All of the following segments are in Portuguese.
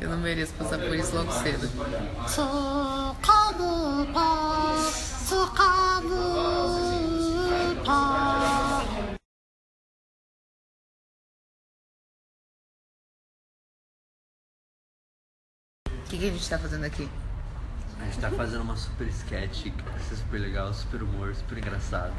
Eu não mereço passar por isso logo cedo. O que a gente tá fazendo aqui? A gente tá fazendo uma super sketch, que vai ser super legal, super humor, super engraçado.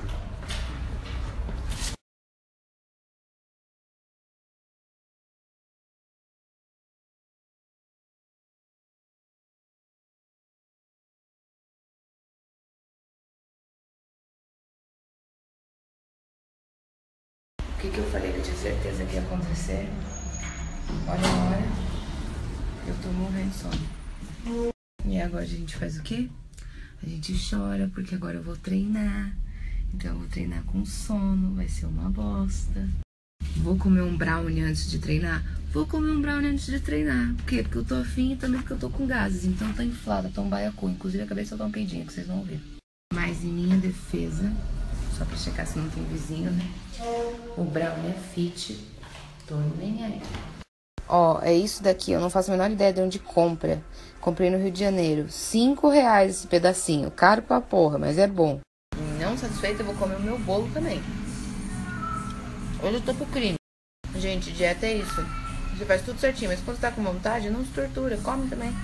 O que eu falei que eu tinha certeza que ia acontecer? Olha a hora. Eu tô morrendo de sono. E agora a gente faz o quê? A gente chora porque agora eu vou treinar. Então eu vou treinar com sono, vai ser uma bosta. Vou comer um brownie antes de treinar? Vou comer um brownie antes de treinar. Por quê? Porque eu tô afim e também porque eu tô com gases. Então tá inflada, tô um baiacu. Inclusive acabei de soltar um peidinho que vocês vão ver. Mas em minha defesa, só pra checar se não tem vizinho, né? O brownie é fit. Tô nem aí. Ó, é isso daqui. Eu não faço a menor ideia de onde compra. Comprei no Rio de Janeiro. R$5 esse pedacinho. Caro pra porra, mas é bom. Não satisfeita, eu vou comer o meu bolo também. Hoje eu tô pro crime. Gente, dieta é isso. Você faz tudo certinho, mas quando você tá com vontade, não se tortura. Come também.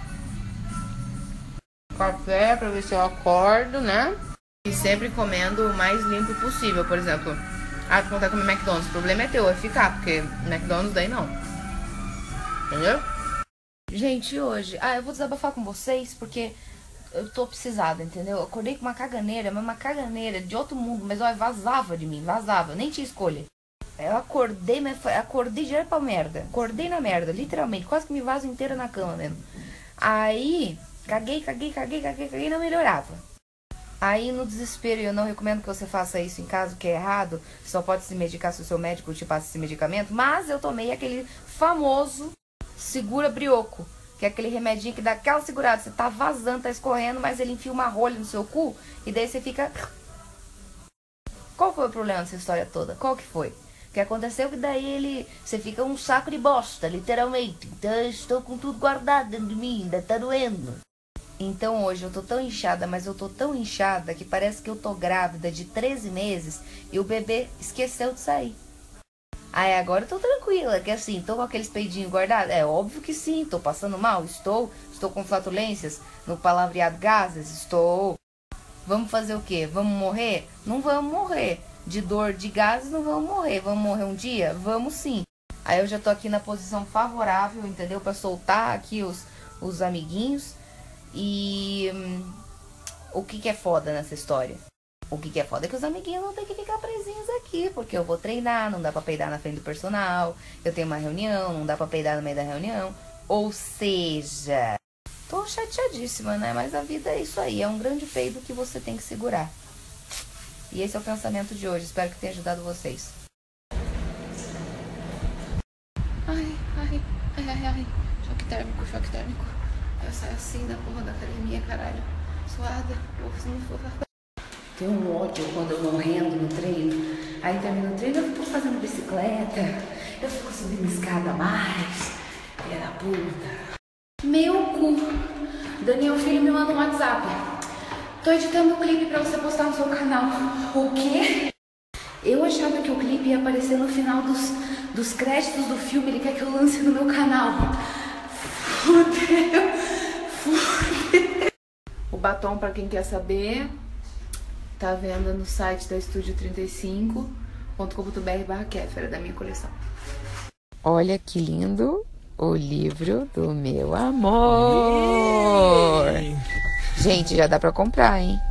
Café pra ver se eu acordo, né? E sempre comendo o mais limpo possível. Por exemplo, tu não tá comendo McDonald's. O problema é teu, é ficar, porque McDonald's daí não. Entendeu? Gente, hoje... eu vou desabafar com vocês porque eu tô precisada, entendeu? Eu acordei com uma caganeira, mas uma caganeira de outro mundo. Mas, olha, vazava de mim, vazava. Eu nem tinha escolha. Eu acordei, mas acordei direto pra merda. Acordei na merda, literalmente. Quase que me vaso inteira na cama mesmo. Aí, caguei, não melhorava. Aí, no desespero, eu não recomendo que você faça isso em casa, que é errado. Você só pode se medicar se o seu médico te passa esse medicamento. Mas eu tomei aquele famoso Segura Brioco, que é aquele remedinho que dá aquela segurada. Você tá vazando, tá escorrendo, mas ele enfia uma rolha no seu cu e daí você fica... Qual foi o problema dessa história toda? Qual que foi? O que aconteceu que daí você fica um saco de bosta, literalmente. Então eu estou com tudo guardado dentro de mim, ainda tá doendo. Então hoje eu tô tão inchada, mas eu tô tão inchada que parece que eu tô grávida de 13 meses e o bebê esqueceu de sair. Aí agora eu tô tranquila, que assim, tô com aqueles peidinhos guardados? É óbvio que sim, tô passando mal, estou com flatulências, no palavreado gases, estou. Vamos fazer o quê? Vamos morrer? Não vamos morrer. De dor, de gases, não vamos morrer. Vamos morrer um dia? Vamos sim. Aí eu já tô aqui na posição favorável, entendeu? Pra soltar aqui os amiguinhos. E o que é foda nessa história? O que é foda é que os amiguinhos vão ter que ficar presinhos aqui, porque eu vou treinar, não dá pra peidar na frente do personal, eu tenho uma reunião, não dá pra peidar no meio da reunião. Ou seja, tô chateadíssima, né? Mas a vida é isso aí, é um grande peido que você tem que segurar. E esse é o pensamento de hoje, espero que tenha ajudado vocês. Ai, choque térmico. Eu saio assim da porra da academia, caralho, suada, Tenho um ódio quando eu morrendo no treino. Aí termino o treino, eu fico fazendo bicicleta, eu fico subindo escada mais. Filha da puta. Meu cu. Daniel Filho me manda um WhatsApp. Tô editando um clipe pra você postar no seu canal. O quê? Eu achava que o clipe ia aparecer no final dos créditos do filme. Ele quer que eu lance no meu canal. Fudeu. O batom, pra quem quer saber, tá à venda no site da Estúdio35.com.br/Kéfera, da minha coleção. Olha que lindo o livro do meu amor. Gente, já dá pra comprar, hein?